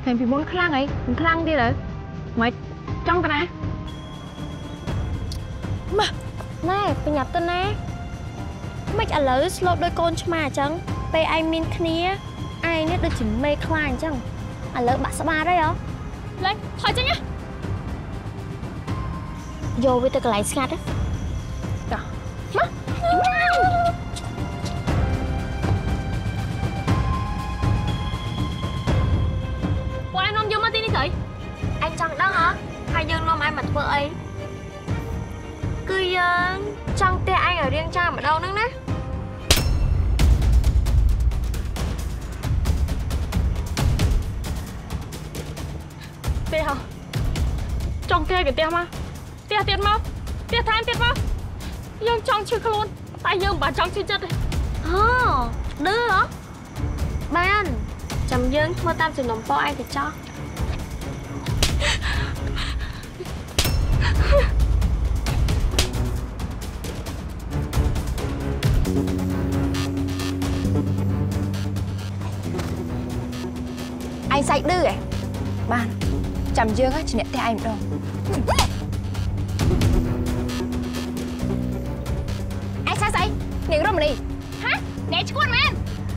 Thèm vì muốn khăn ấy, mình khăn đi rồi. Mày trong cái này. Mà, nè, bây nhập tên nè. Mấy ở lỡ slot đôi con mà chẳng. Bây anh min khnia, ai nét đôi chỉ mê khăn chẳng. Ở lỡ bạn sẽ ba đấy hả? Lên, thôi chứ nhá. Vô với tôi cái lại ngặt á. Đó. Má. Bộ anh nôm vô mất đi thầy. Anh chẳng đăng hả? Hai dương nôm ai mặt vợ ấy. Cứ trong tia anh ở riêng cha ở đâu nữa nè. Tia hả? Trong kia cái tia mà. Tia tiền mau. Tia than tiền mau. Dương trong chưa luôn. Tại dương bà trong chưa chất rồi. Đưa hả? Ban chầm dương mơ tam chỉ nồng po anh thì cho. Anh say đưa à? Ban chầm dương á chỉ nè tay anh đâu. Anh say nhìn rong đi. Hả? Nè chú man.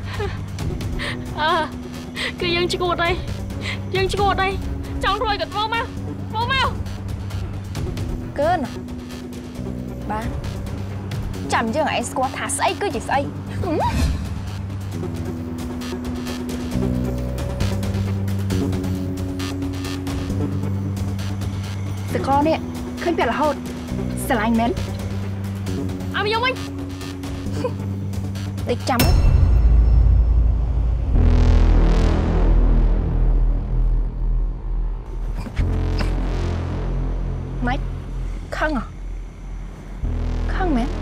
Cứ dương chú đây. Dương chú đây. Trong rồi gật vô mau. Vô mau. Cơ nè. Ban chầm dương anh squat thả say cứ chỉ say. Từ con nè, khơi biết là hốt. Sợ anh mến. Mày giống anh. Địch chấm. Mày khăn à? Khăn mẹ.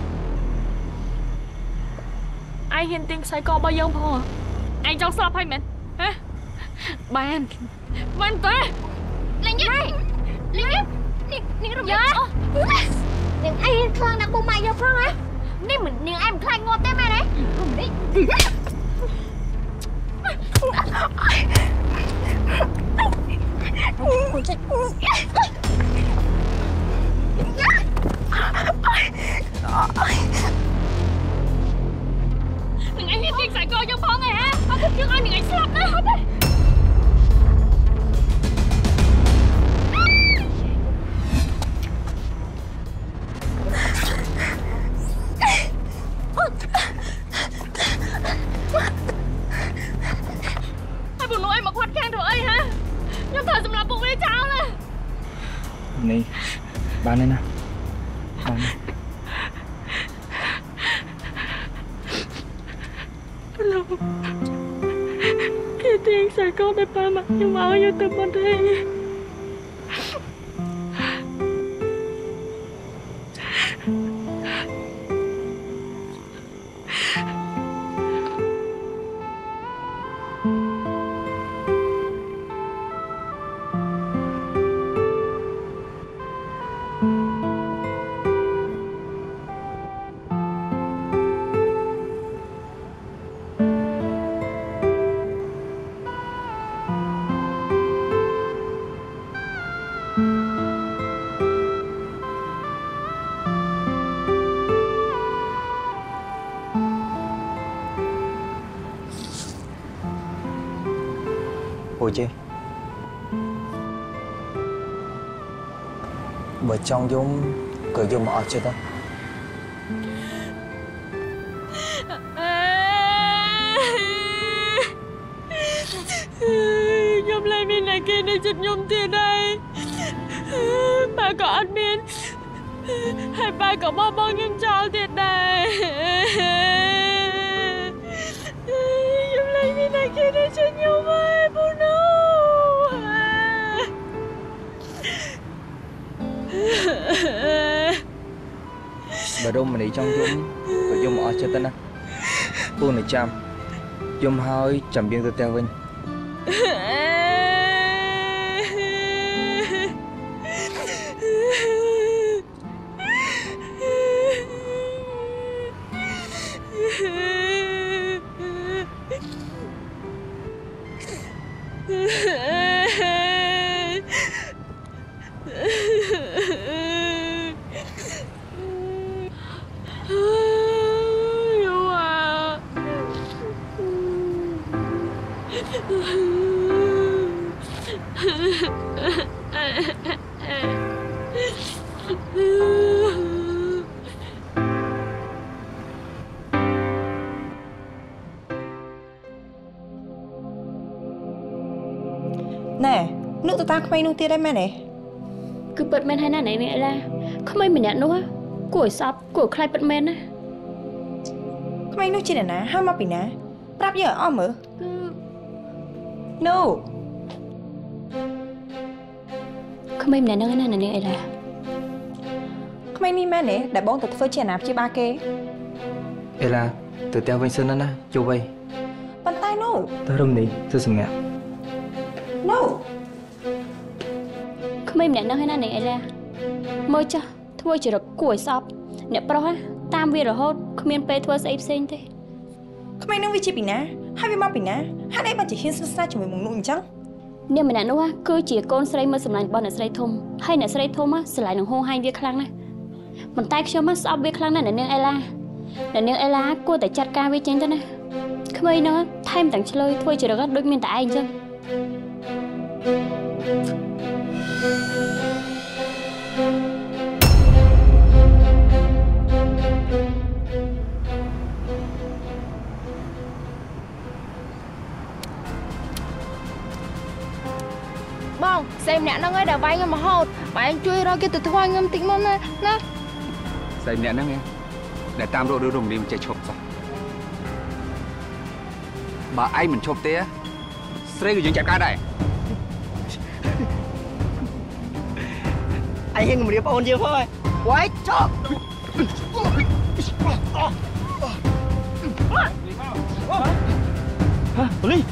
Anh hiện tình sai co bao nhiêu không hả? Anh trong sọp hay mẹ? Hả? Ban tới. Lên nhé. Lên nhé. Nè rụng nhé. Nè anh khăn đặt bông mày vô khăn á. Nè em khăn ngọt tới mày đấy. Rụng đi. Đừng anh hiện tình sai co vô phong này hả? Không thích chứ anh đừng anh sọp nữa hết đấy. Nè, bạn này nè. Bạn này. Hello. Khi tiền xài con để ba mặt nhưng mà ở vô từ bên đây. Ôi chứ bởi trong giống cửa dùng ở chưa ta Nhôm lại mình này kia để chụp nhôm tiền đây. Bà có ăn miên hay bà có bao bao nhiêu cháu tiền đây. Nhôm lại mình này kia để chụp nhôm ơi bố nó. bà đông mà đi trong giống cửa dùng ở chưa ta nè cô này chăm dùng hơi chậm biên từ teo vinh nè nước tụi ta không ai nuôi tiền đấy mẹ này cứ bật men hay nào này nè là không ai mình nhận nữa của shop của khai bật men á không ai nuôi chi nè hai mà bị nè rap giờ om ở no không ai mình nhận nữa này là không ai nuôi mẹ này để bón tụi phơi chè nạp chi ba kê Ela từ teo vinh sơn đó chú vây bàn tay no tao rung đi tôi sừng ngạc no không ai mình nhận nữa này là mơ cho thôi chỉ được của shop nè pro tam vi rồi hốt không miền pe thua sẽ sinh thế không ai nuôi vi chi bị nè hai vi mau bị nè hai đây bạn chỉ hiên xa chỉ mình mùng nụ chăng nếu mình nhận nữa cứ chỉ con sợi mơ sầm lại bọn là sợi thôm hay là sợi thôm á sợi lại đường hô hai việc khăng này mình tay cho mắt shop việc khăng này là nương Ella cô tại chặt ca với trên thế này không ai nữa thay mình tặng chơi thôi chỉ được các đôi miền tại anh chứ Bông, xem nè nó ngay đã vay mà hột bạn chui ra kia từ thôi ngâm tính môn nè nè xem nè nó nghe để tam độ đưa đồng đi mình chạy chụp rồi bà ai mình chụp té sấy cái chuyện chạy ca đây anh hiên một điệp ôn chưa thôi quái chọc hả Ly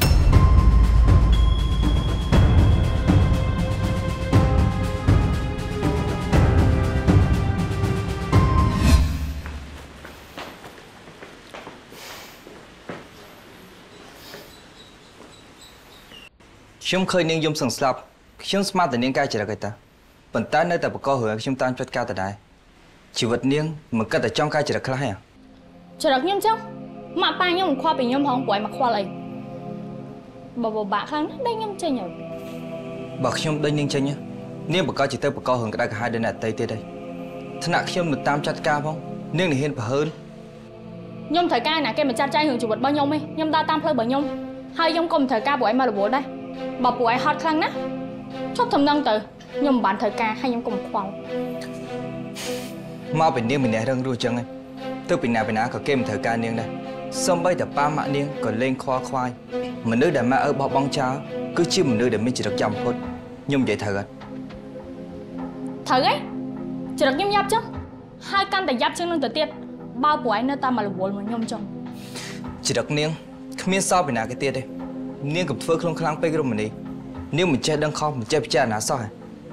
chúng khơi niên dùng sừng sập chúng smart từ niên cai chỉ là cái ta bản thân nơi tập có hưởng chúng ta chốt cao từ đây chỉ vật niên mà cái tại trong cai chỉ là khai à chỉ được nhung chứ mà ba nhung khoa bị nhung không quậy mà khoa lại bà bạc khăn đây nhung chơi nhiều bạc chúng đây niên chơi nhá niên bạc có chỉ tới bạc có hưởng cái đại hai đây là tây tây đây thân nặng chúng được tam chốt cao không niên này hiên bạc hơn nhung thời ca nè cái mà cha trai hưởng chủ vật bao nhung ấy nhung ta tam phơi bởi nhung hai nhung cùng thời ca của em mà là bố đây bà của em hot khăn á chốt thầm nâng từ nhung bạn thời ca hai nhung cùng khoang mau bị niên mình nè răng ruồi chân ấy tôi bị nào có kem thời ca niên đây xong bây giờ ba mạ niên còn lên khoa khoai mà nữ đã mạ ở bọc bong cháo cứ chưa một nữ để mình chỉ được chồng thôi nhung vậy thật thật ấy chỉ được nhung giáp chứ hai căn tại giáp chứ nâng từ tiết bao của anh nơi ta mà là bố mà nhung chồng chỉ được niên không biết sao bị nào cái tiết đây niên cầm phơi không khăng pe cái mình đi nếu mình chơi đang không mình chơi chơi nào sao hả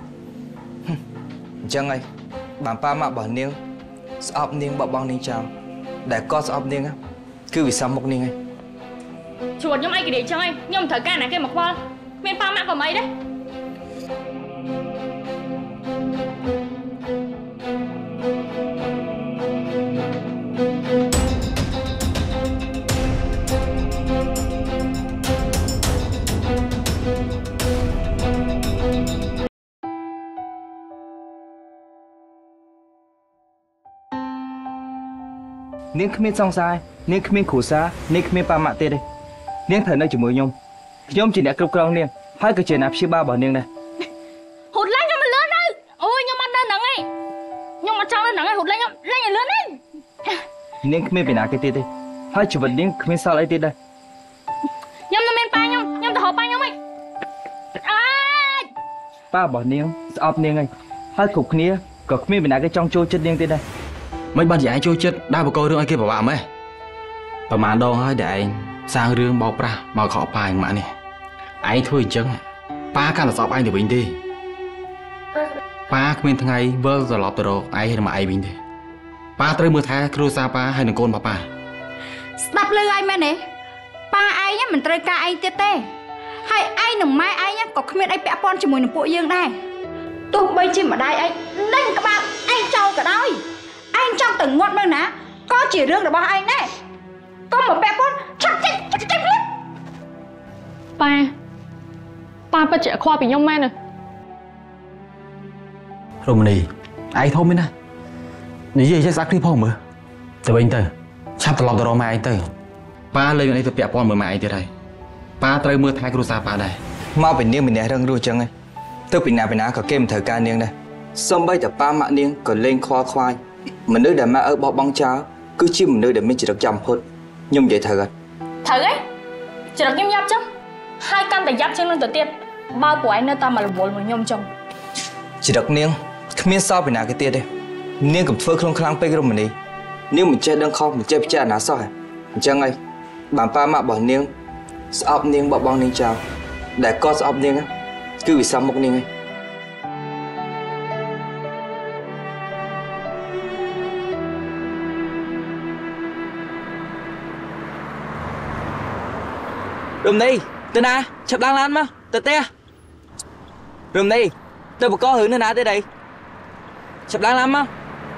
chẳng ấy bạn ba mạ bảo niên sọp niên bọc bong niên chào để có sọp niên á cứ vì sao một niên ấy chuột nhung anh cái để cho anh nhung thời ca này cái mà khoa miền ba mạ của mấy đấy niên không biết xong sai niên không biết khổ xa niên không biết ba mạ tê đây niên thời nơi chỉ mới nhung chỉ để cướp con niên hai cái chuyện áp xí ba bảo niên này hụt lên cho mình lớn đây ôi nhung ăn đơn nặng ấy nhung ăn trong đơn nặng ấy hụt lên nhung lên nhà lớn đấy niên không biết bị nào cái tê đây hai chủ vật niên không biết sao lại tê đây nhung nó men pa nhung từ hộp pa nhung ấy ba bảo niên sọp niên ấy hai cục nia có không biết bị nào cái trong trôi chất niên tê đây mấy bạn giải trôi chết đa một câuรื่องai kia bảo bạn mấy bà mà đâu hơi để anh sang rương bọc ra mà khó bài mà nè anh thôi chân ba cái là sọp anh để bình đi ba cái thằng ấy vơ rồi lọp rồi ai hay mà ai bình đi ba tới mưa thái kêu sa ba hay là con bà đập lư ai mẹ nè ba ai nhá mình chơi ca ai tê tê hay ai nằm mai ai nhá có không biết ai bẻ con cho mình bộ dương đây tụi bây chim ở đây anh đánh các bạn anh trâu cả đôi anh trong từng ngọn bên ná có chỉ riêng được bao anh đấy có một bé con chắc chết ប៉ាពិតជាខ្វល់ពីខ្ញុំមែនទេរមនីឯងធំមែនណានិយាយចេះស្អាតគ្រីផងមើលទៅវិញទៅឆាប់ត្រឡប់ទៅរកម៉ែឯងទៅប៉ាលេងអីទៅពាក់ព័ន្ធមើលម៉ែឯងទៀតហើយប៉ាត្រូវមើលថែគ្រួសារប៉ាដែរមកពីនាងម្នាក់រឹងរស់ចឹងឯងទៅពីណាក៏គេមិនត្រូវការនាងដែរសូម្បីតែប៉ាម៉ាក់នាងក៏លេងខ្វល់ខ្វាយមនុស្សដែលម៉ាក់បោះបង់ចោលគឺជាមនុស្សដែលមានចរិតចាំផុតខ្ញុំនិយាយត្រូវអត់ត្រូវឯងចរិតខ្ញុំយ៉ាប់ចឹងហើយកាន់តែយ៉ាប់ជាងនឹងទៅទៀតបើពួកឯងនៅតែមករវល់មួយខ្ញុំចឹងចរិតនាងគ្មានសល់ពីណាគេទៀតទេនាងកុំធ្វើខ្លួនខ្លាំងពេករមនីនាងមិនចេះដឹងខុសមិនចេះពិចារណាសោះអញ្ចឹងហើយបានប៉ាម៉ាក់របស់នាងស្អប់នាងបបងនាងចោលដែលក៏ស្អប់នាងគឺវិសាមុខនាងឯងរំនីទៅណាឆាប់ឡើងឡានមកទៅផ្ទះរំនីទៅបកករឿងនៅណាទេដៃឆាប់ឡើងឡានមក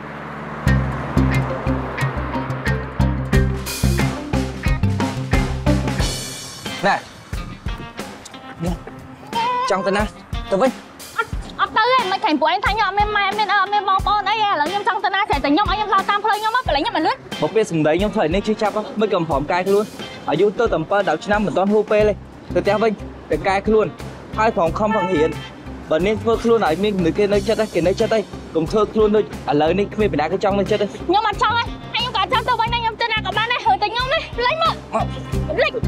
ណែនេះចង់ទៅណាទៅវិញអត់ទៅទេមិនខាញ់ពួកឯងថាខ្ញុំអត់មានម៉ែអត់មានបងប្អូនអីឥឡូវខ្ញុំចង់ទៅណាតែខ្ញុំឲ្យខ្ញុំឡើងតាមផ្លូវខ្ញុំមកប្រឡែងខ្ញុំមិនលឿនមកពេលសម្ដីខ្ញុំធ្វើឲ្យនេះជឿចាប់មិនកំព្រមកាយខ្លួនអាយុទៅតែ7-10ឆ្នាំមិនទាន់ហួសពេលទេទៅផ្ទះវិញទៅកាយខ្លួនហើយផងខំផងរៀនបើនាងធ្វើខ្លួនឲ្យមានមនុស្សគេនៅចិត្តគេនៅចិត្តឯងកុំធ្វើខ្លួនដូចឥឡូវនេះគ្មានបណ្ដាគេចង់នៅចិត្តទេខ្ញុំអត់ចង់ទេហើយខ្ញុំក៏ចង់ទៅវិញដែរខ្ញុំទៅណាក៏បានដែរហើយតែខ្ញុំនេះលេងមកលេង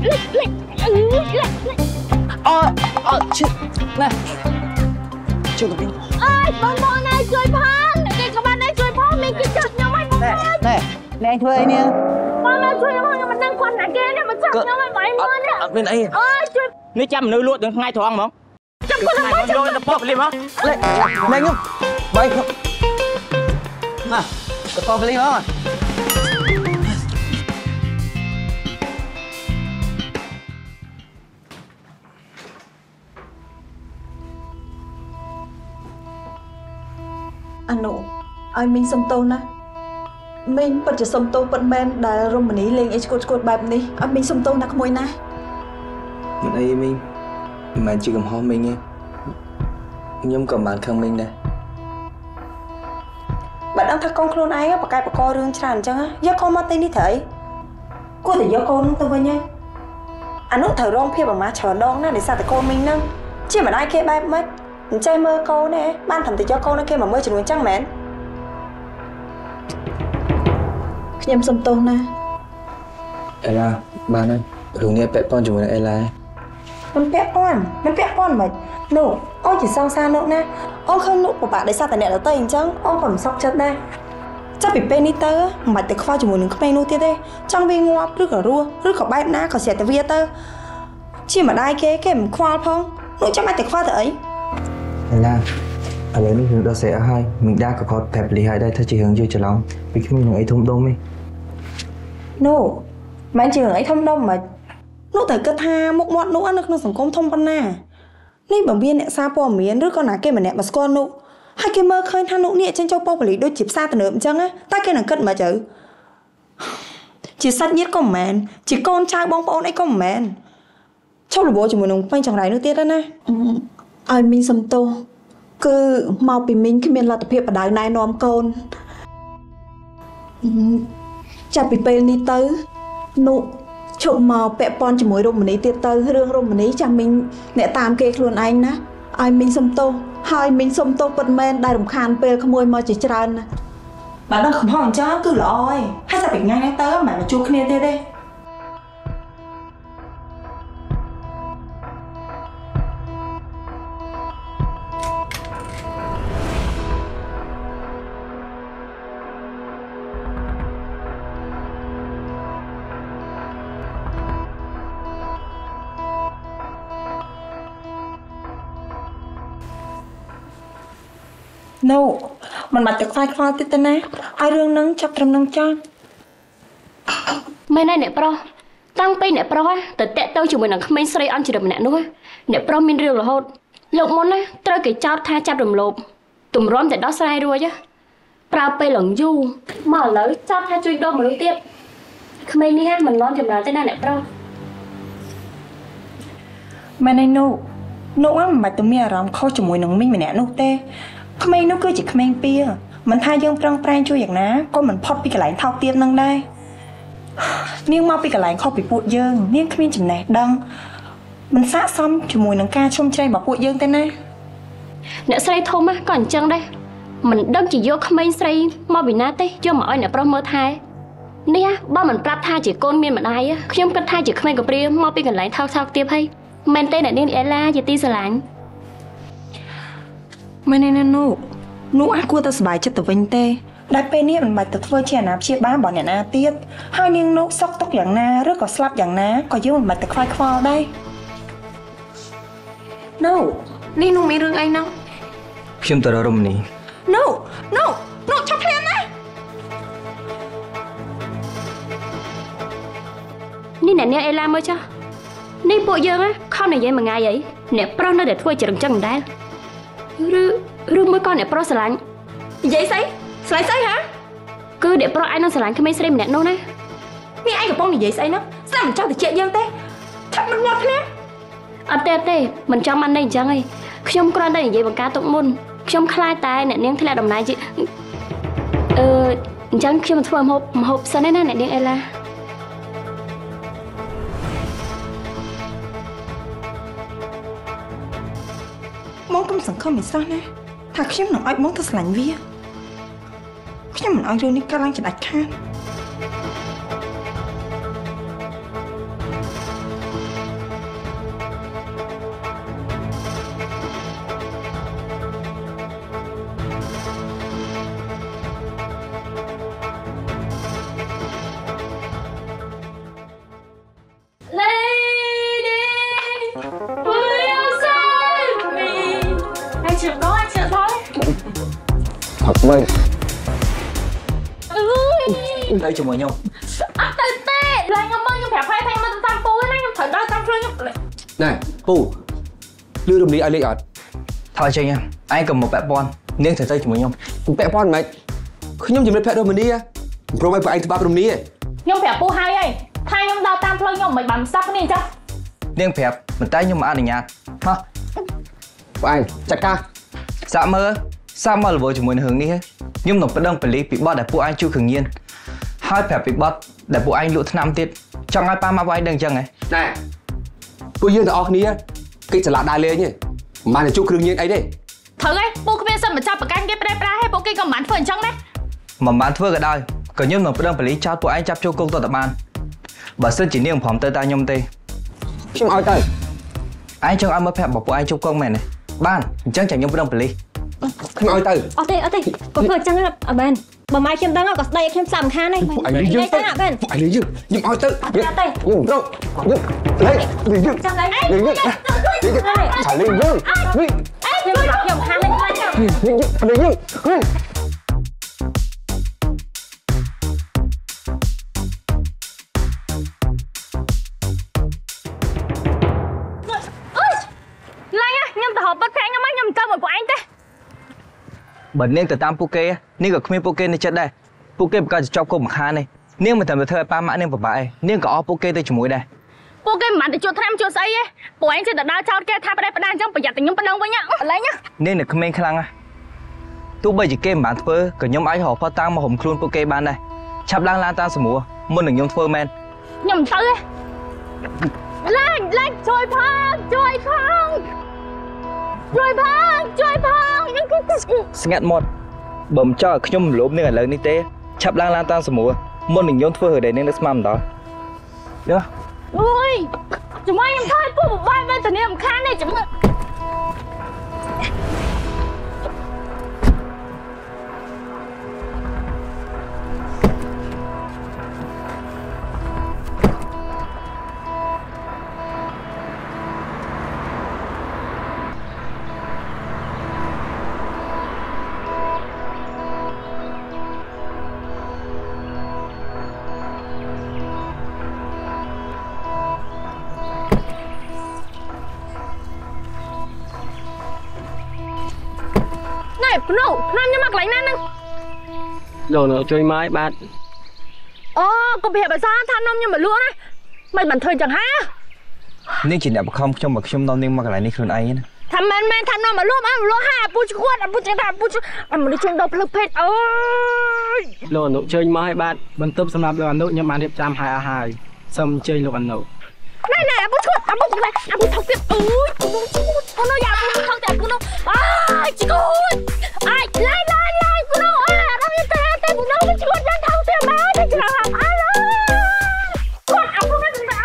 អូឈឹកណាជួយខ្ញុំអើយបងណាជួយផងគេក៏បានដែរជួយផងមានគេចុចខ្ញុំឲ្យបងណែធ្វើអីនាងបងណាជួយខ្ញុំមិនដឹងគាត់ណាគេទេមកចាប់ខ្ញុំឲ្យបងមើលនេះអត់មានអីអើយជួយនេះចាំមនុស្សលក់ទាំងថ្ងៃត្រង់ហ្មងចាំគាត់មកយកទៅប៉បលីមកលេណែខ្ញុំបាយខ្ញុំមកទៅប៉បលីមកអានោះឲ្យមីងសុំទោសណាមីងពិតជាសុំទោសពិតមែនដែលរមនីលេងអីឈួតបែបនេះឲ្យមីងសុំទោសណាក្មួយណាមិនអីមីងមិនមែនជាកំហុសមីងទេខ្ញុំក៏បានខឹងមីងដែរបើដឹងថាកូនខ្លួនឯងបកកែបកករឿងច្រើនអញ្ចឹងយកកូនមកទីនេះត្រូវគួរតែយកកូនទៅវិញហើយអានោះត្រូវរងភាពអាម៉ាស់ច្រើនដងណាដោយសារតែកូនមីងហ្នឹងជាម្ដាយគេបែបម៉េចអញ្ចឹងមើលកូនទេបានត្រឹមតែយកកូនឲ្យគេមកមើលជំនួយអញ្ចឹងមែនខ្ញុំសុំទោសណាអេឡាបានហើយរឿងនេះពាក់ព័ន្ធជាមួយនឹងអេឡាមិនពាក់ព័ន្ធមិននោះអូនជាសង្សារនោះណាអូនឃើញនោះពិបាកដោយសារតែអ្នកដទៃអញ្ចឹងអូនក៏មិនសោកចិត្តដែរចាប់ពីពេលនេះទៅមិនបាច់ទៅខ្វល់ជាមួយនឹងក្មេងនោះទៀតទេចង់វាងាប់ឬក៏រស់ឬក៏បែបណាក៏ស្រែកទៅវាទៅជាម្ដាយគេមិនខ្វល់ផងនោះចាំបាច់ទៅខ្វល់ទៅអីអេឡាឥឡូវនេះរឿងដល់ស្រែអស់ហើយមីងដាក៏គាត់ប្រាប់លីហើយដែរថាជារឿងយល់ច្រឡំពីគ្មាននឹងអីធំដុំទេនោះមិនជារឿងអីធំដុំមិននោះត្រូវគិតថាមុខមាត់នោះនៅក្នុងសង្គមធំប៉ុណ្ណានេះបើមានអ្នកសារព័ត៌មានឬក៏ណាគេម្នាក់មកស្គាល់នោះហើយគេមើលឃើញថានោះនេះចេញចូលប៉ុស្តិ៍ប៉ូលីសដូចជាផ្សារទំនើបអញ្ចឹងតែគេនឹងគិតមិនទៅជាសាច់ញាតិក៏មិនមែនជាកូនចៅបងប្អូនអីក៏មិនមែនឈប់របួសជាមួយនឹងពេញចង្រៃនោះទៀតណាឲ្យមីងសំទោសគឺមកពីមីងគ្មានលទ្ធភាពបដៅណែនាំកូនចាប់ពីពេលនេះទៅនោះឈប់មកពាក់ព័ន្ធជាមួយរមនីទៀតទៅរឿងរមនីចាំមីងអ្នកតាមគេខ្លួនឯងណាឲ្យមីងសុំទោសហើយមីងសុំទោសពិតមែនដែលរំខានពេលក្មួយមកជាច្រើនណាបើដល់កំហុសអញ្ចឹងគឺល្អហើយហើយតែពីថ្ងៃនេះទៅមិនមកជួបគ្នាទៀតទេនោះមិនបាច់ទៅខ្វាយទៀតទេណាឲ្យរឿងហ្នឹងចាប់ត្រឹមហ្នឹងចោលមែនហើយអ្នកប្រុសតាំងពីអ្នកប្រុសទៅតាក់ទងជាមួយនឹងក្មេងស្រីអន់ជ្រិតម្នាក់នោះអ្នកប្រុសមានរឿងរហូតលោកមុនណាត្រូវគេចោទថាចាប់រំលោភទម្រាំតែដោះស្រាយរួចប្រើពេលឡើងយូរមកឥឡូវចោទថាជួយដូរមនុស្សទៀតក្មេងនេះមិនលន់ចម្រើនទេណាអ្នកប្រុសមែនឯនោះនោះមិនបាច់ទៅមានអារម្មណ៍ខុសជាមួយនឹងមីងម្នាក់នោះទេក្មេងនោះគឺជាក្មេងពៀមិនថាយើងប្រឹងប្រែងជួយយ៉ាងណាក៏មិនផុតពីកន្លែងថោកទាបនឹងដែរនាងមកពីកន្លែងខុសពីពួកយើងនាងគ្មានចំណេះដឹងមិនស័ក្តិសមជាមួយនឹងការជុំជ្រែងរបស់ពួកយើងទេណាអ្នកស្រីធំក៏អញ្ចឹងដែរមិនដឹងជាយកក្មេងស្រីមកពីណាទេយកមកឲ្យអ្នកប្រុសមើលថែនេះបើមិនប្រាប់ថាជាកូនមានម្ដាយខ្ញុំគិតថាជាក្មេងកំព្រាមកពីកន្លែងថោកទៀតហើយមែនទេអ្នកនាងអេឡាជាទីស្រឡាញ់មែនទេនោះអាចគួរតែសប្បាយចិត្តទៅវិញទេដែលពេលនេះមិនបាច់ទៅធ្វើជាអាណាព្យាបាលរបស់អ្នកណាទៀតហើយនាងនោះសក់ទុកយ៉ាងណាឬក៏ស្លាប់យ៉ាងណាក៏យើងមិនបាច់ទៅខ្វាយខ្វល់ដែរនោះនេះនោះមានរឿងអីនោះខ្ញុំទៅរករំនេះនោះឆាប់ភ្លាមណានេះអ្នកនាងអេឡាមើលចុះនេះពួកយើងខំនិយាយមួយថ្ងៃអីអ្នកប្រុសនៅតែធ្វើជារំចឹងដែរឬមួយក៏អ្នកប្រុសស្រឡាញ់និយាយស្អីស្អីហ៎គឺអ្នកប្រុសឯងនឹងស្រឡាញ់ក្មេងស្រីម្នាក់នោះណានេះឯងកំពុងនិយាយស្អីនោះស្ដាប់មិនចង់តិចយើងទេថាមិនមកគ្នាអត់ទេមិនចង់បាននេះអញ្ចឹងឯងខ្ញុំគ្រាន់តែនិយាយបង្ការទុកមុនខ្ញុំខ្លាចតែអ្នកនាងធ្លាក់ដំណើរជាអញ្ចឹងខ្ញុំធ្វើម្ហូបសិនណាអ្នកនាងអេឡាមកកុំសង្ឃឹមមិនសោះណាថាខ្ញុំនឹងឲ្យមកទៅស្រឡាញ់វាខ្ញុំមិនឲ្យរឿងនេះកើតឡើងជាដាច់ខាតមើលទៅជាមួយខ្ញុំអត់ទៅទេឡើងខ្ញុំមើលខ្ញុំប្រាប់ហើយថាខ្ញុំទៅតាមពូណាខ្ញុំត្រូវដល់តាមខ្លួនខ្ញុំណែពូលឺរំលីឲ្យលេខអត់ថយចេញឯងក៏មកពាក់ព័ន្ធនាងត្រូវទៅជាមួយខ្ញុំពាក់ព័ន្ធមិនខ្ញុំជំរាបភក្តិរមនីព្រមឲ្យពួកឯងច្បាប់រមនីខ្ញុំប្រាប់ពូហើយថាខ្ញុំដល់តាមផ្លូវខ្ញុំមិនបានស្ដាប់គ្នាអញ្ចឹងនាងប្រាប់ប៉ុន្តែខ្ញុំមិនអនុញ្ញាតហ៎ពួកឯងចាត់ការសាក់មើលល្វើជាមួយនឹងរឿងនេះខ្ញុំនឹងប្តឹងប៉ូលីសពីបទដែលពួកឯងជួយគ្រឿងញៀនហើយប្រាប់ពីបទដែលពួកឯងលក់ថ្នាំទៀតចង់ឲ្យប៉ាម៉ាក់ពួកឯងដឹងអញ្ចឹងហ៎ណែពួកយើងទាំងអស់គ្នាគេឆ្លាតដើរលេងទេមិនបានជួបគ្រឿងញៀនអីទេត្រូវហើយពូគ្មានសិនមកចាប់ប្រកាន់គេប្រែហើយពួកគេក៏មិនបានធ្វើអញ្ចឹងដែរមិនបានធ្វើក៏ដោយក៏ខ្ញុំនឹងប្តឹងប៉ូលីសចោទពួកឯងចាប់ចូលគុកទៅតែបានបើសិនជានាងព្រមទៅតាមខ្ញុំទេខ្ញុំឲ្យទៅឯងចង់ឲ្យមើលប្រាប់របស់ពួកឯងជប់កងមែនទេបានអញ្ចឹងចាំខ្ញុំប្តឹងប៉ូលីសខ្ញុំឲ្យទៅអត់ទេកុំធ្វើអញ្ចឹងអត់បានបើម៉ែខ្ញុំដឹងក៏ស្ដីឲ្យខ្ញុំស្លាប់មិនខានដែរពួកឯងលីយើងទៅពួកឯងលីយើងខ្ញុំឲ្យទៅអត់ទេខ្ញុំប្រកខ្ញុំលីយើងចាំឡៃលីយើងឆាលីយើងនេះខ្ញុំប្រាប់ខ្ញុំខាននេះខ្លាចចាំលីយើងណែខ្ញុំទៅហៅបាត់ប្រាក់ខ្ញុំមកខ្ញុំមិនទៅមួយពួកឯងទេបើនាងទៅតាមពួកគេនាងក៏គ្មានពួកគេនៅចិត្តដែរពួកគេប្រកាសជាជាប់គុកមួយខានទេនាងមិនត្រឹមតែធ្វើឲ្យប៉ាម៉ាក់នាងពិបាកឯងនាងក៏អស់ពួកគេទៅជាមួយដែរពួកគេមិនបានទៅជួបថ្នាំជួបស្អីទេពួកឯងចេះតែដើរចោលគេថាផ្ដេសផ្ដាសអញ្ចឹងប្រយ័ត្នតែខ្ញុំប្តឹងវិញឥឡូវនាងនៅក្មេងខ្លាំងណាស់ទោះបីជាគេមិនបានធ្វើក៏ខ្ញុំអាចរកផុសតាំងមករុំខ្លួនពួកគេបានដែរឆាប់ឡើងឡានតាមស្រួលមុននឹងខ្ញុំធ្វើមែនខ្ញុំមិនទៅទេឡើងជួយផងស្ងាត់មាត់បើមិនចង់ឲ្យខ្ញុំរំលោភនាងឥឡូវនេះទេឆាប់ឡើងឡានតាមស្រួលមុននឹងខ្ញុំធ្វើរឿងដែលនាងនៅស្មារតីយោអូយជាមួយខ្ញុំថយពួកបបាយទៅនាងមិនខានទេចាំភ្នូឆ្នាំខ្ញុំមកកន្លែងណាហ្នឹងលោកនៅជួយម៉ាយបាទអូកុំប្រាប់ឲ្យសោះថានំខ្ញុំមកលក់ណាមិនបានធ្វើចឹងហ่าនាងជាអ្នកបខំខ្ញុំមកខ្ញុំនាំនាងមកកន្លែងនេះខ្លួនឯងណាថាមែនថានាំមកលួមលួហាអាពូឈួតអាពូចឹងថាអាពូមនុស្សជន់ដល់ភ្លឹកពេកអើយលោកអនុជើញមកឲ្យបាទបន្ទប់សម្រាប់លោកអនុខ្ញុំបានរៀបចំឲ្យអស់ហើយសូមអញ្ជើញលោកអនុណែអាពូឈួតអាពូចឹងថាអាពូថោកទៀតអើយពូនោះឈួតពូនោះយ៉ាពូថោកតែពូនោះអាយឈួតអាយឡាយពូនោះអារំតែពូនោះឈួតយ៉ាងថោកទៀតមកតែច្រឡំអើយគាត់អាពូនោះចឹងថា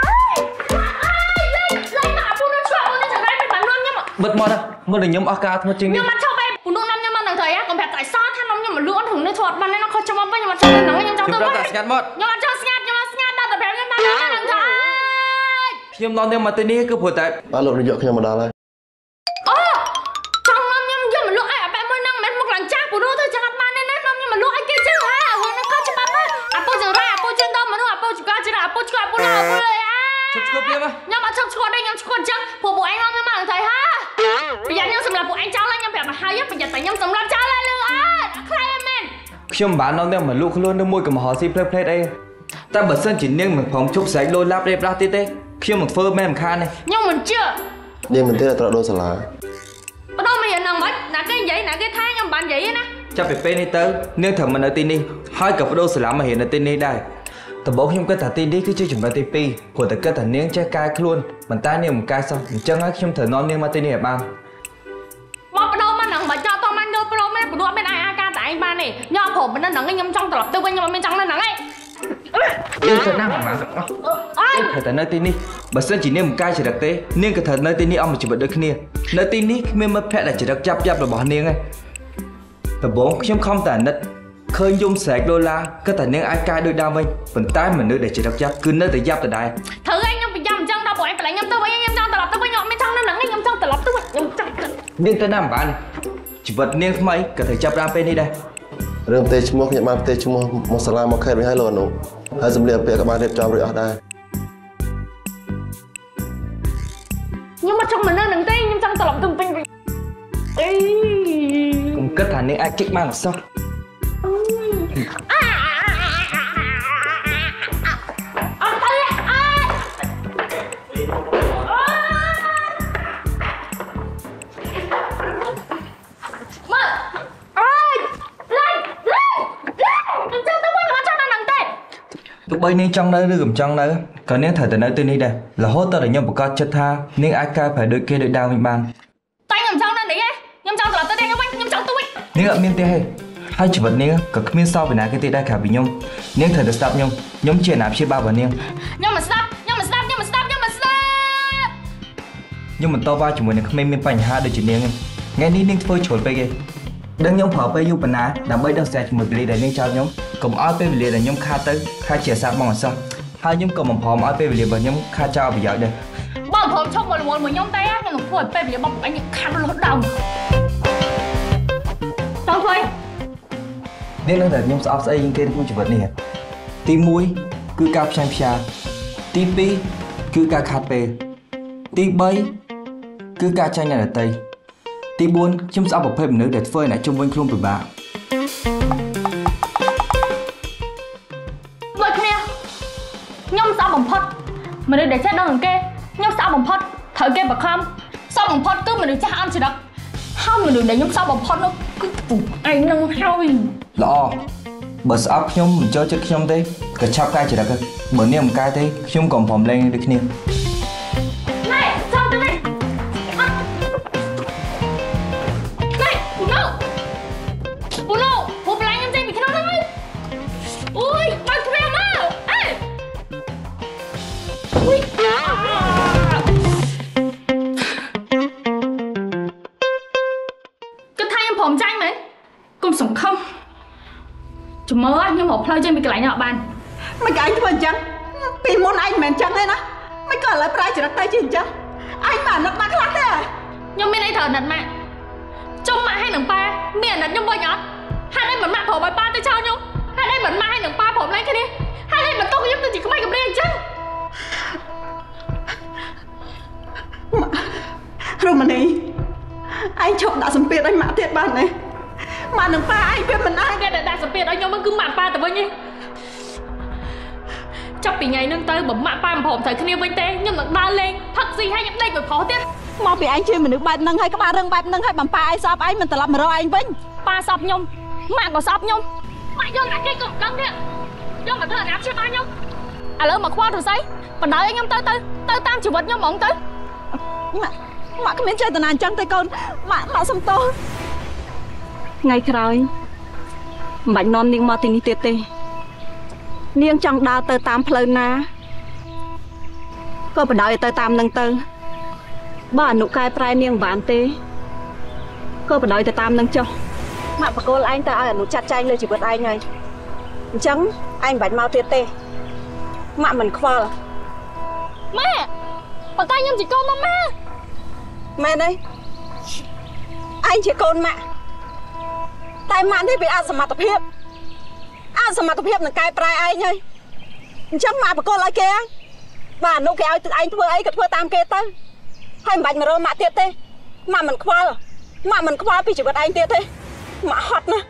ឡាយអាពូនោះឈួតពូនោះចឹងតែមិនបាននាំខ្ញុំបិទមកមើលខ្ញុំអស់ការធ្វើជាងនេះខ្ញុំមកឈប់ឯងពូនោះនាំខ្ញុំមកនឹងត្រីកុំប្រាប់តែសថានាំខ្ញុំមកលក់ក្នុងនេះឈួតបានnóខុសចាំមកវិញខ្ញុំមកចង់នឹងខ្ញុំចង់ទៅវិញខ្ញុំអត់ចង់ស្ងាត់ដល់តែប្រាប់ខ្ញុំបាននឹងថាខ្ញុំនាំនាងមកទីនេះគឺព្រោះតែបាទលោកនាយកខ្ញុំមកដល់ហើយអូចង់នាំខ្ញុំយកមកលក់ឲ្យអាប៉ែមួយហ្នឹងមិនមុខឡើងចាស់ពូនោះទៅចាំអត់បានទេណានាំខ្ញុំមកលក់ឲ្យគេចឹងហ่าហ្នឹងក៏ច្បាប់ដែរអាពូចឹងរ៉ាអាពូចឹងដល់មនុស្សអាពូក៏ចឹងអាពូឆ្កត់ពូនោះពូអើយឈប់ឆ្កត់ទៀតខ្ញុំអត់ឈប់ឆ្កត់ទេខ្ញុំឆ្កត់ចឹងពួកឯងនាំខ្ញុំមកទៅហាប្រយ័ត្នខ្ញុំសម្រាប់ពួកឯងចោលខ្ញុំប្រាប់មកហើយប្រយ័ត្នតែខ្ញុំសម្រាប់ចោលហើយលឺអើយអត់ខ្លាចទេមែនខ្ញុំមិនបាននាំនាងមកលក់ខ្លួននៅមួយកំហុសស៊ីផ្លេតអីតែបើសិនជានាងមិនព្រមជប់ស្រែកលោឡាប់រៀបរះទៀតទេខ្ញុំមិនធ្វើមែនរំខានទេខ្ញុំមិនជឿនាងមិនទេត្រូវដូរសាលាបដូរមានហ្នឹងមិនណាគេនិយាយណាគេថាខ្ញុំបាននិយាយណាចាប់ពីពេលនេះទៅនាងត្រូវមកនៅទីនេះហើយក៏បដូរសាលាមករៀននៅទីនេះដែរដំបូងខ្ញុំគិតថាទីនេះគឺជាចំណុចទី2ព្រោះតែគិតថានាងចេះកែខ្លួនប៉ុន្តែនាងមិនកែសោះអញ្ចឹងហើយខ្ញុំត្រូវនាំនាងមកទីនេះឲ្យបានមកបដូរមកហ្នឹងមិនចោលតមកយកប្រូមែនបដូរមានអាការតែឯងបានទេញ៉ាំប្រូមិនហ្នឹងខ្ញុំចង់ត្រឡប់ទៅវិញខ្ញុំមិនចង់នៅហ្នឹងឯងយើងទៅណាស់បានអើយត្រូវតែនៅទីនេះបើសិនជានាងមិនកាយចរិតទេនាងក៏ត្រូវនៅទីនេះអស់មួយជីវិតដូចគ្នានៅទីនេះគ្មានមិត្តភក្តិដែលចរិតចាប់របស់នាងទេដំបូងខ្ញុំខំតែអាណិតឃើញយំស្រែកដុល្លារគិតថានាងអាចកាយដូចដើមវិញប៉ុន្តែមនុស្សដែលចរិតចាប់គឺនៅតែយ៉ាប់ដដែលត្រូវឯងខ្ញុំប្រយ័ត្នអញ្ចឹងដល់ពួកឯងប្រឡែងខ្ញុំទៅវិញខ្ញុំចង់ត្រឡប់ទៅវិញខ្ញុំមិនចង់នៅហ្នឹងខ្ញុំចង់ត្រឡប់ទៅវិញខ្ញុំចង់នាងទៅណាមិនបានជីវិតនាងថ្មីក៏ត្រូវចាប់តាមពេលនេះដែររឿងផ្ទៃឈ្មោះខ្ញុំបានផ្ទៃឈ្មោះមកសាលាមកខេត្តវិញហើយលោកអនុហើយសម្លៀកបំពាក់ក៏បានរៀបចំរួចអស់ដែរខ្ញុំមកចង់មកនៅហ្នឹងទេខ្ញុំចង់ត្រឡប់ទៅវិញអីកុំគិតថានាងអាចគិតបានអត់សោះ ទោះបីនាងចង់នៅឬមិនចង់នៅក៏នាងត្រូវតែនៅទីនេះដែររហូតដល់ខ្ញុំប្រកាសចិត្តថានាងអាចកែប្រែដូចគេដូចដើមវិញបានតែខ្ញុំចង់នៅនេះឯងខ្ញុំចង់ត្រឡប់ទៅđâyខ្ញុំចង់ទៅវិញនាងអត់មានទេហេហើយជីវិតនាងក៏គ្មានសល់ពីណាគេទេដែរក្រៅពីខ្ញុំនាងត្រូវតែស្ដាប់ខ្ញុំជាអាណាព្យាបាលរបស់នាងខ្ញុំមិនស្ដាប់ខ្ញុំមិនតបជាមួយនឹងក្មេងមានបញ្ហាដូចជានាងថ្ងៃនេះនាងធ្វើជ្រុលពេកឯងដឹងខ្ញុំប្រើពេលយូរប៉ុណ្ណាដើម្បីដឹងស្រាជាមួយពេលដែលនាងចោលខ្ញុំកុំឲ្យពេលវេលាដែលខ្ញុំខាតទៅខាតជាអាសាបងអសោះហើយខ្ញុំក៏មិនព្រមឲ្យពេលវេលារបស់ខ្ញុំខាតចោលប្រយោជន៍ដែរបងព្រមឈប់មកលួនមួយខ្ញុំទេខ្ញុំនឹងធ្វើឲ្យពេលវេលាបងអញខាតរហូតដល់តោះវិញនាងនឹងតែខ្ញុំស្អប់ស្អីជាងគេក្នុងជីវិតនេះទី1គឺការផ្សាយផ្សាទី2គឺការខាតពេលទី3គឺការចាញ់អ្នកដទៃទី4ខ្ញុំស្អប់ប្រភេទមនុស្សដែលធ្វើឲ្យអ្នកជុំវិញខ្លួនពិបាកដូចគ្នាខ្ញុំស្អប់បំផុតមនុស្សដែលចេះដឹងគេខ្ញុំស្អប់បំផុតត្រូវគេបខំស្អប់បំផុតគឺមនុស្សចាស់អន់ចរិតហើយមនុស្សដែលខ្ញុំស្អប់បំផុតនោះគឺពួកឯងនឹងហើយល្អបើស្អប់ខ្ញុំមិនចូលចិត្តខ្ញុំទេក៏ឆាប់កាយចរិតទៅបើនាងមិនកាយទេខ្ញុំក៏ព្រមលែងដូចគ្នាជំមើខ្ញុំរកផ្លូវចេញពីកន្លែងនេះអត់បានមិនក៏ឯងធ្វើអញ្ចឹងពីមុនឯងមិនមែនអញ្ចឹងទេណាមិនក៏ឥឡូវប្រែចរិតទៅជាអញ្ចឹងឯងមិនអាណិតម៉ាក់ខ្លះទេខ្ញុំមានអីត្រូវអាណិតម៉ាក់ចុះម៉ាក់ហើយនឹងប៉ាមានអាណិតខ្ញុំវិញអត់ហេតុអីមិនម៉ាក់ព្រមឲ្យប៉ាទៅចោលខ្ញុំហេតុអីមិនម៉ាក់ហើយនឹងប៉ាព្រមលែងគ្នាហេតុអីមិនទុកខ្ញុំទៅជាក្មេងកំព្រាអញ្ចឹងរមនីឯងឈប់ដាក់សម្ពាធឲ្យម៉ាក់ទៀតបានទេម៉ាក់នឹងប៉ាឯងវាមិនអាចតែដាក់សម្ពាធឲ្យខ្ញុំគឺម៉ាក់ប៉ាទៅវិញឯងចាប់ពីថ្ងៃហ្នឹងទៅបើម៉ាក់ប៉ាមិនព្រមត្រូវគ្នាវិញទេខ្ញុំនឹងដើរលេងផឹកស៊ីហើយខ្ញុំដេកមួយប្រុសទៀតមកពីឯងជាមនុស្សបែបហ្នឹងហើយក្បាលរឹងបែបហ្នឹងហើយបំប៉ាឯងស្អប់ឯងមិនត្រឡប់មករកឯងវិញប៉ាស្អប់ខ្ញុំម៉ាក់ក៏ស្អប់ខ្ញុំម៉ាក់យល់តែគេក៏ដឹងទៀតយកមកធ្វើអាណាព្យាបាលខ្ញុំឥឡូវមកខ្វល់ទៅស្អីបណ្ដោយឲ្យខ្ញុំទៅតាមជីវិតខ្ញុំហ្មងទៅម៉ាក់គ្មានចេតនាអញ្ចឹងទេកូនម៉ាក់សុំទោសថ្ងៃក្រោយមិនបាច់នាំនាងមកទីនេះទៀតទេនាងចង់ដើរទៅតាមផ្លូវណាក៏បណ្ដោយឲ្យទៅតាមនឹងទៅបើអនុកែប្រែនាងមិនបានទេក៏បណ្ដោយទៅតាមនឹងចុះម៉ាក់បកគលឯងទៅឲ្យអនុចាត់ចែងលើជីវិតឯងហើយអញ្ចឹងឯងមិនបាច់មកទៀតទេម៉ាក់មិនខ្វល់ម៉ែប៉ុន្តែខ្ញុំជាកូនម៉ាម៉ាមែនទេឯងជាកូនម៉ាក់តែម៉ាក់នេះវាអសមត្ថភាពនឹងកែប្រែឯងហើយអញ្ចឹងម៉ាក់បកគលឲ្យគេបាទអនុគេឲ្យឯងធ្វើអីក៏ធ្វើតាមគេទៅហើយមិនបាច់មករកម៉ាក់ទៀតទេម៉ាក់មិនខ្វល់ពីជីវិតឯងទៀតទេម៉ាក់ហត់ណាស់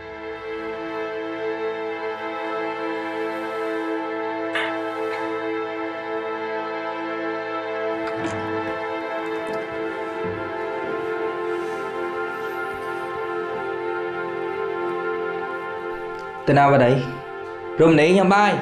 ទៅណាបាត់អីរំនេះញ៉ាំបាយ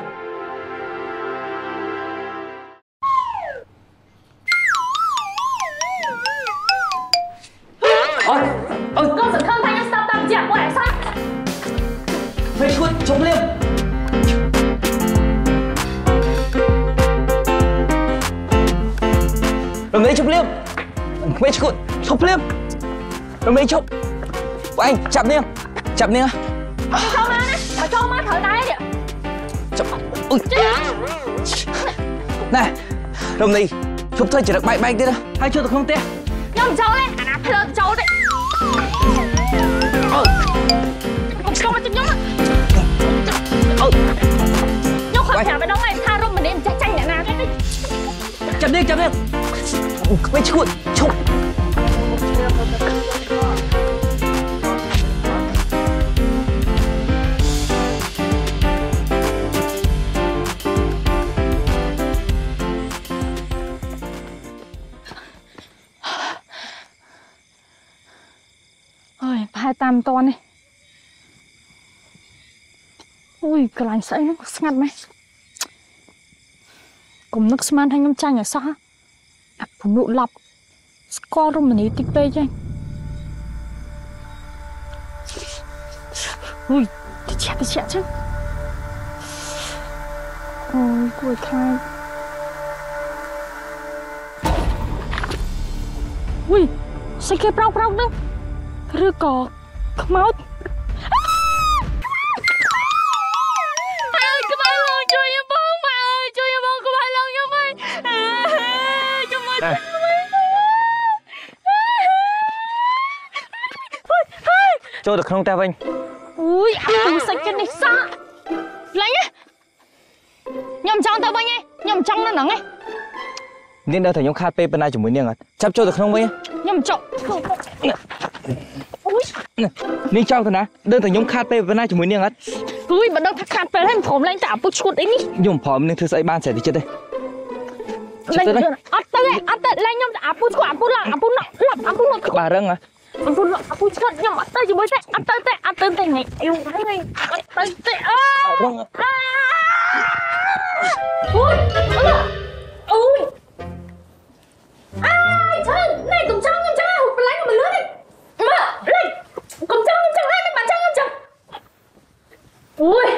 កូនសង្ឃឹមថាខ្ញុំស្ដាប់តាមជាពួកឯងសោះពេលឈួតជុំលៀមរំនេះជុំលៀមពេលឈួតជុំលៀមរំនេះជុំបងឯងចាប់នាងចូលមកណាមកចូលមកត្រូវដែរចាប់អុយណែរំនេះជុំធ្វើចរិតបែកទៀតហើយចូលទៅក្នុងផ្ទះខ្ញុំចូលទេអាណាភ្លើចូលទេខ្ញុំមកខ្ញុំខត់ប្រាប់ម្ដងហើយថារំម្នាក់មិនចេះចាញ់អ្នកណាទេចាប់នាងពេលឈួតឈប់តាមតនេះអូយកន្លែងស្អីហ្នឹងស្ងាត់ម៉េះកុំនឹកស្មានថាខ្ញុំចាញ់ឲ្យសោះអាពនុឡប់ស្គាល់រមណីតិចពេកហ្នឹងអូយតិចចឹងអូយគួរខ្លាចអូយស្អីគេប្រោកហ្នឹងឬក៏ខ្មោចអើយក្បាលឡើងជួយបងម៉ែអើយជួយបងក្បាលឡើងខ្ញុំអើយជួយមកចូលទៅក្នុងផ្ទះវិញអូយអាទូសាច់ចិត្តនេះសោះឡើងខ្ញុំចង់ទៅវិញឯងខ្ញុំចង់នៅហ្នឹងឯងនាងដឹងថាខ្ញុំខាតពេលប៉ុណ្ណាជាមួយនាងអត់ចាប់ចូលទៅក្នុងវិញខ្ញុំចង់អូយនាងចង់ទៅណាដឹងថាខ្ញុំខាតពេលប៉ុណ្ណាជាមួយនាងអត់អូយបើដឹងថាខាតពេលហើយព្រមឡើងតែអាពុឈួតអីនេះខ្ញុំព្រមនាងធ្វើស្អីបានស្អីតិចទេឡើងអត់ទៅឡើងខ្ញុំអាពុឈួតអាពុឡប់អាពុក្បាលរឹងហ៎អាពុឈួតខ្ញុំអត់ទៅជាមួយទេអត់ទៅទេថ្ងៃអ៊ីវហើយអត់ទៅទេអើរឹងអូយអាយឈើណែកុំចង់ខ្ញុំចឹងហូបបន្លែខ្ញុំមិនលឿនទេមើលលេងកុំចង់ខ្ញុំចឹងហើយមិនបាច់ចង់ខ្ញុំចឹងអូយ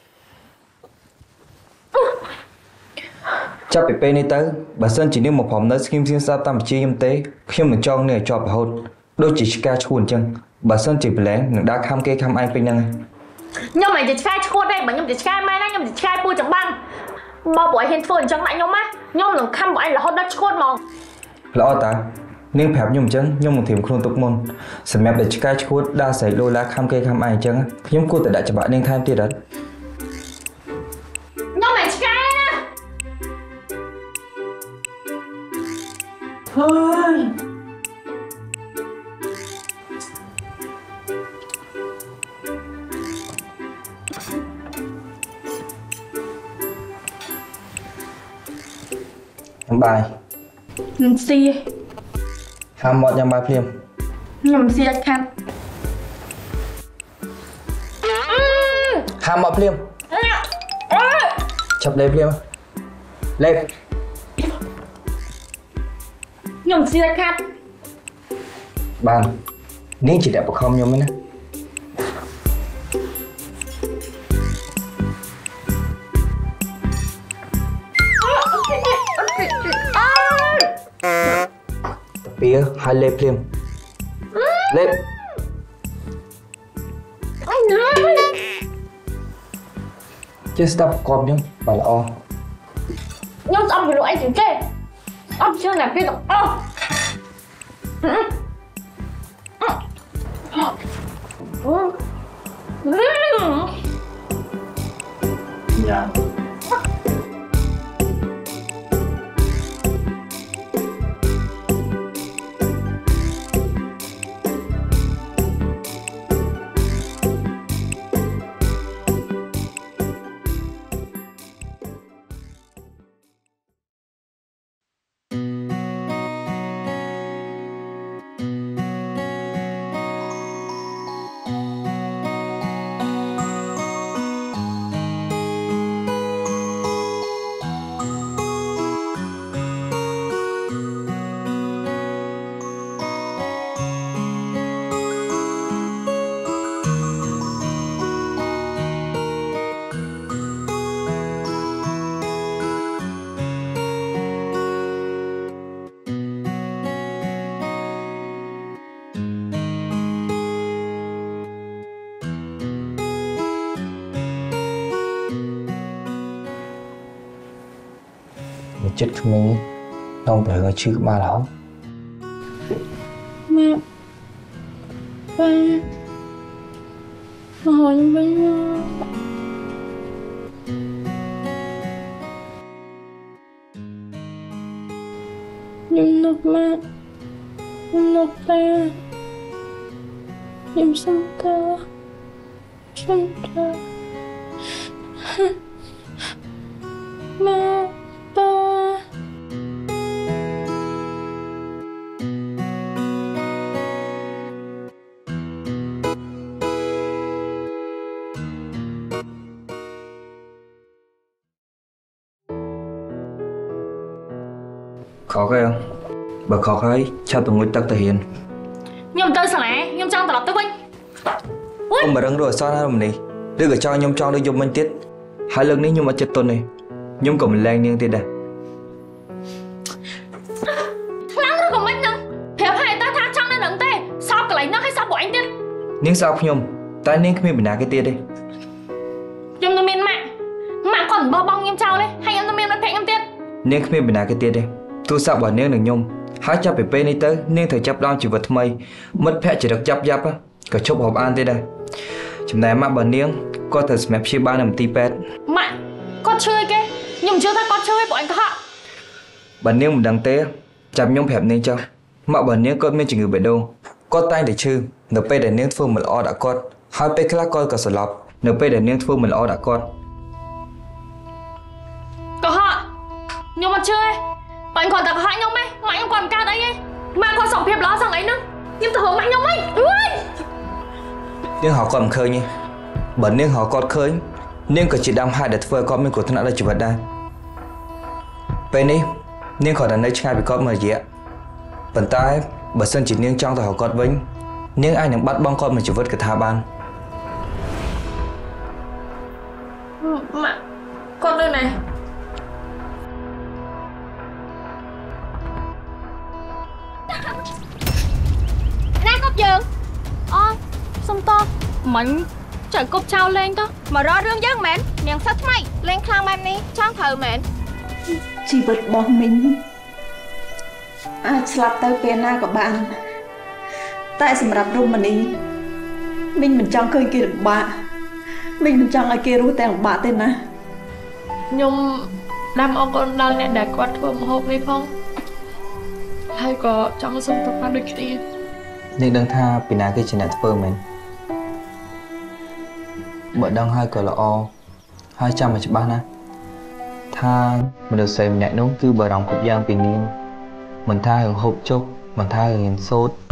ចាប់ពីពេលនេះទៅបើសិនជានាងមកព្រមនៅស្ងៀមស្ងាត់តាមជាខ្ញុំទេខ្ញុំនឹងចង់នាងឲ្យជាប់រហូតដូចជាឆ្កែឈួនអញ្ចឹងបើសិនជាប្រឡែងនឹងដើរខំគេខំឯងពេញហ្នឹងខ្ញុំមិនជាឆ្កែឈួតទេបើខ្ញុំជាឆ្កែម៉ែណាខ្ញុំជាឆ្កែពូចំបាំងបើពួកឯងហ៊ានធ្វើអញ្ចឹងដាក់ខ្ញុំណាខ្ញុំនឹងខំពួកឯងរហូតដល់ឈួតហ្មងល្អតានាងប្រាប់ខ្ញុំអញ្ចឹងខ្ញុំនឹងត្រៀមខ្លួនទុកមុនសម្រាប់តែឆ្កែឈួតដើរស្រែកលោឡាខំគេខំឯងអញ្ចឹងខ្ញុំគួរតែដាក់ច្បាប់នាងថែមទៀតអត់ខ្ញុំមិនឆ្កែណាហើយ Bài Nhầm xì Ham mọt nhằm bài phim Nhầm xì ạch khăn Ham mọt phim Chập đây phim Lên Nhầm xì ạch khăn Bàn Nên chỉ đẹp của không nhầm nè Bia hai lê phim Lên Chứ stop cọp nhá Bà là o Nhưng ông phải lụa anh chừng kê Ông chưa làm kia được Dạ Chết mình Không phải người chứ ba lắm Mẹ Ba Hỏi với Nhưng nước mẹ Nhưng nước ba Nhưng xong ta Xong ta Mẹ ba Khó cái không? Bà khó cái chắc tôi ngồi tắc thể hiện Nhưng tôi sao nè Nhưng trong tập tới Vinh Ông bà đang rồi sao ra mình đi Đưa cả cho nhông trong đưa dùng mình tiết Hai lần ní nhưng mà chết tôi này Nhông còn mình lan niên tiết đây Lắng rồi còn mình nè Hiệp hai ta thác trong nên nâng tê Sao cả lấy nó hay sao bỏ anh tiết Niên sao không nhông Ta niên không biết nào cái tiết đi Nhưng tôi miên mạng Mạng còn bò bong em trao đấy Hay em tôi miên nó phẹn em tiết Niên không biết nào cái tiết đi Tôi sao bỏ niên đừng nhông Hãy chấp về bên đi tới Niên thời chấp đo chỉ vật mây Mất phẹ chỉ được chấp á Cả chốc hộp an tới đây Chúng này mà bà niên Có thể smap chia ba nằm tí pet Mạng Con chơi kê Nhưng chưa ta con chơi của anh có họ Bà niên một đằng tế Chạm nhông phẹp nên cho Mà bà niên có miên chỉ người bể đâu Có tay để chư Nở bê để niên phương mình o đã con Hai bê khá con cả sở lọc Nở bê để niên phương mình o đã con Có họ Nhưng mà chơi Và anh còn ta có hại nhau mày Mà anh còn ca đấy ấy Mà còn sống phép đó rằng ấy nữa Nhưng ta hướng mạnh nhau mày Nhưng họ còn khơi nhé Bởi nên họ còn khơi Nên có chỉ đam hai để phơi con mình của thân đã chỉ vật đây Bên đi Nên khỏi đã nơi ngay bị con mà gì ạ Bần tay Bởi sân chỉ nên trong tờ họ con vinh Nhưng ai những bắt bong con mà chỉ vật cả tha ban Mà Con đây này Nè cốc giường Xong to Mình Chạy cốc trao lên đó Mà rõ rương dân mến Miệng sách mày Lên khăn mày đi Chong thờ mến ជីវិតរបស់មីងអាចស្លាប់ទៅពេលណាក៏បានតែសម្រាប់រុំមនីមីងមិនចង់ឃើញគេលំបាកមីងមិនចង់ឲ្យគេរស់តែលំបាកទេណាខ្ញុំដាំអរគុណដល់អ្នកដែលគាត់ធ្វើម្ហូបនេះផងហើយក៏ចង់សុំប្រព័ន្ធដូចគ្នា Nhưng đang tha vì nào cái chuyện này phơ mình Bởi đang hai cờ là o 200 mà chỉ bán á tha mình được xem nhạy nốt cứ bờ đồng cục giang vì niên mình tha hưởng hộp chốc mình tha hưởng sốt